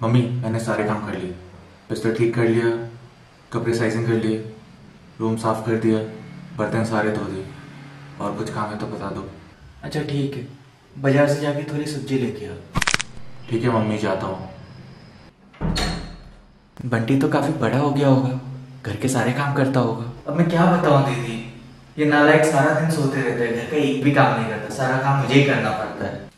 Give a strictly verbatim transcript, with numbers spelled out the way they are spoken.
Mummy, मैंने सारे काम कर लिए। बिस्तर ठीक कर लिया, कपड़े साइजिंग कर लिए, रूम साफ कर दिया, बर्तन सारे धो दिए। और कुछ काम है तो बता दो। अच्छा ठीक है, बाजार से जाके थोड़ी सब्जी लेके आ। ठीक है मम्मी, जाता हूँ। बंटी तो काफी बड़ा हो गया होगा, घर के सारे काम करता होगा। अब मैं क्या बताऊं दीदी, ये नालायक सारा दिन सोते रहता है, घर का एक भी काम नहीं करता, सारा काम मुझे ही करना पड़ता है।